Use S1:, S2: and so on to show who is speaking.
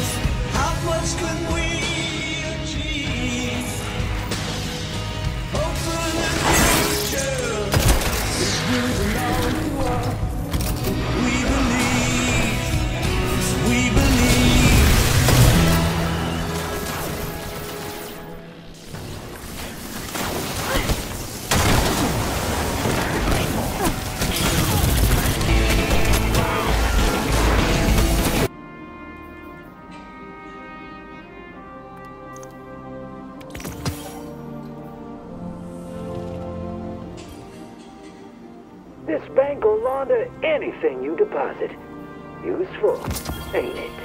S1: How much can we achieve? Hope for the future is good enough to us. We believe, we believe.
S2: This bank will launder anything you deposit. Useful, ain't it?